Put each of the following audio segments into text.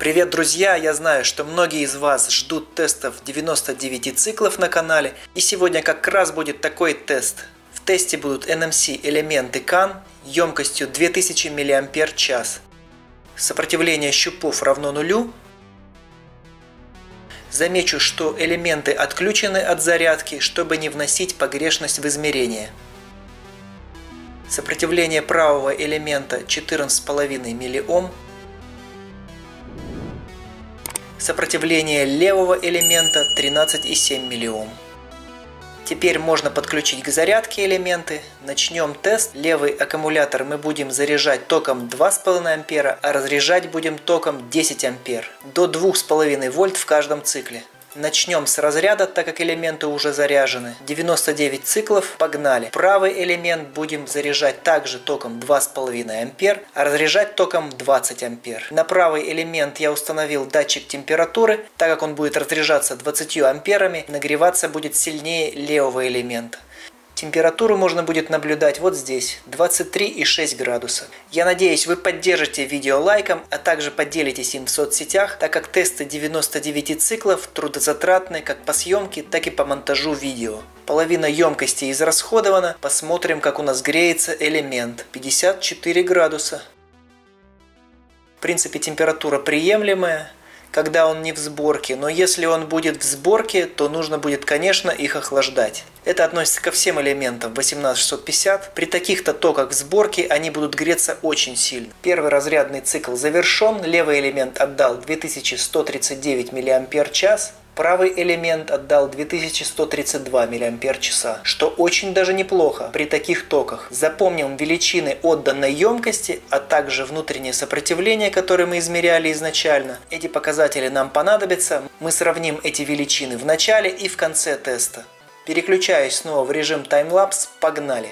Привет, друзья! Я знаю, что многие из вас ждут тестов 99 циклов на канале, и сегодня как раз будет такой тест. В тесте будут NMC элементы CAN емкостью 2000 мАч. Сопротивление щупов равно нулю. Замечу, что элементы отключены от зарядки, чтобы не вносить погрешность в измерение. Сопротивление правого элемента 14,5 мОм. Сопротивление левого элемента 13,7 мОм. Теперь можно подключить к зарядке элементы. Начнем тест. Левый аккумулятор мы будем заряжать током 2,5 А, а разряжать будем током 10 А. До 2,5 вольт в каждом цикле. Начнем с разряда, так как элементы уже заряжены. 99 циклов, погнали. Правый элемент будем заряжать также током 2,5 А, а разряжать током 20 А. На правый элемент я установил датчик температуры, так как он будет разряжаться 20 амперами, нагреваться будет сильнее левого элемента. Температуру можно будет наблюдать вот здесь, 23,6 градуса. Я надеюсь, вы поддержите видео лайком, а также поделитесь им в соцсетях, так как тесты 99 циклов трудозатратны как по съемке, так и по монтажу видео. Половина емкости израсходована, посмотрим, как у нас греется элемент. 54 градуса. В принципе, температура приемлемая, когда он не в сборке, но если он будет в сборке, то нужно будет, конечно, их охлаждать. Это относится ко всем элементам 18650. При таких-то токах в сборке они будут греться очень сильно. Первый разрядный цикл завершен. Левый элемент отдал 2139 мАч. Правый элемент отдал 2132 мАч, что очень даже неплохо при таких токах. Запомним величины отданной емкости, а также внутреннее сопротивление, которое мы измеряли изначально. Эти показатели нам понадобятся. Мы сравним эти величины в начале и в конце теста. Переключаюсь снова в режим таймлапс. Погнали!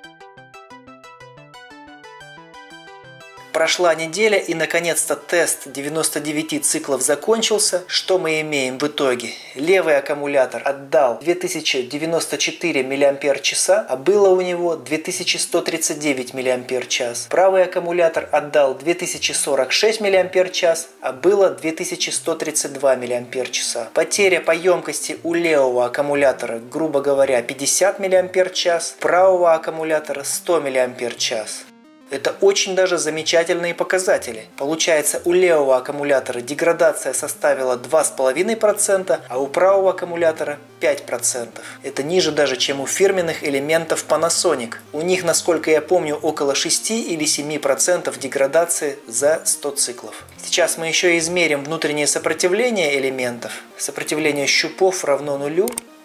Прошла неделя и наконец-то тест 99 циклов закончился. Что мы имеем в итоге? Левый аккумулятор отдал 2094 мАч, а было у него 2139 мАч. Правый аккумулятор отдал 2046 мАч, а было 2132 мАч. Потеря по емкости у левого аккумулятора, грубо говоря, 50 мАч, правого аккумулятора 100 мАч. Это очень даже замечательные показатели. Получается, у левого аккумулятора деградация составила 2,5%, а у правого аккумулятора 5%. Это ниже даже, чем у фирменных элементов Panasonic. У них, насколько я помню, около 6 или 7% деградации за 100 циклов. Сейчас мы еще измерим внутреннее сопротивление элементов. Сопротивление щупов равно нулю.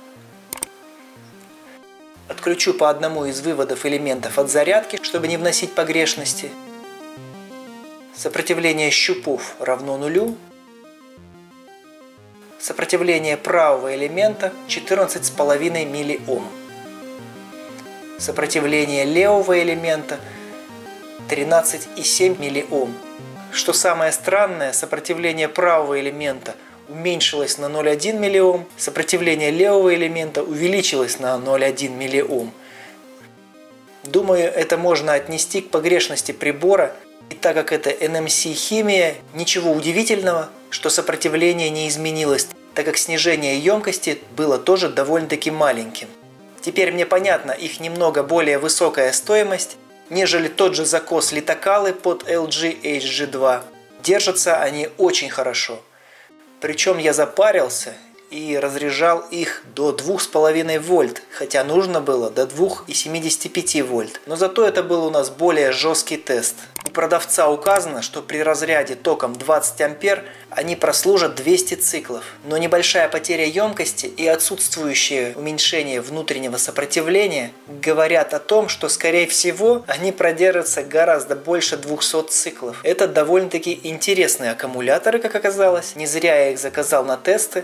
Отключу по одному из выводов элементов от зарядки, чтобы не вносить погрешности. Сопротивление щупов равно нулю. Сопротивление правого элемента 14,5 мОм. Сопротивление левого элемента 13,7 мОм. Что самое странное, сопротивление правого элемента уменьшилось на 0,1 мОм, сопротивление левого элемента увеличилось на 0,1 мОм. Думаю, это можно отнести к погрешности прибора, и так как это NMC химия, ничего удивительного, что сопротивление не изменилось, так как снижение емкости было тоже довольно-таки маленьким. Теперь мне понятна их немного более высокая стоимость, нежели тот же закос литокалы под LG HG2. Держатся они очень хорошо. Причем я запарился и разряжал их до 2,5 вольт, хотя нужно было до 2,75 вольт. Но зато это был у нас более жесткий тест. У продавца указано, что при разряде током 20 ампер они прослужат 200 циклов. Но небольшая потеря емкости и отсутствующее уменьшение внутреннего сопротивления говорят о том, что скорее всего они продержатся гораздо больше 200 циклов. Это довольно-таки интересные аккумуляторы, как оказалось. Не зря я их заказал на тесты. Ссылку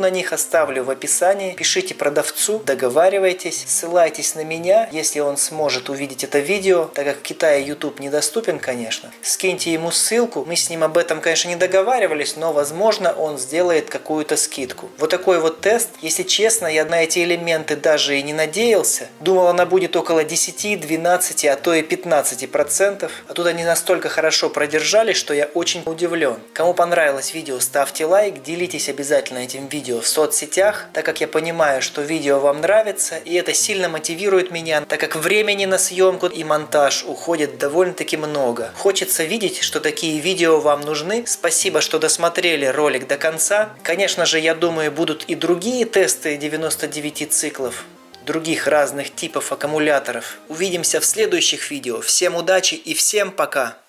на них оставлю в описании. Пишите продавцу, договаривайтесь, ссылайтесь на меня, если он сможет увидеть это видео, так как в Китае YouTube недоступен, конечно. Скиньте ему ссылку, мы с ним об этом, конечно, не договаривались, но, возможно, он сделает какую-то скидку. Вот такой вот тест. Если честно, я на эти элементы даже и не надеялся. Думал, она будет около 10, 12, а то и 15%. А тут они настолько хорошо продержались, что я очень удивлен. Кому понравилось видео, ставьте лайк, делитесь обязательно этим видео в соцсетях, так как я понимаю, что видео вам нравится, и это сильно мотивирует меня, так как времени на съемку и монтаж уходит довольно-таки много. Хочется видеть, что такие видео вам нужны. Спасибо, что досмотрели ролик до конца. Конечно же, я думаю, будут и другие тесты 99 циклов, других разных типов аккумуляторов. Увидимся в следующих видео. Всем удачи и всем пока!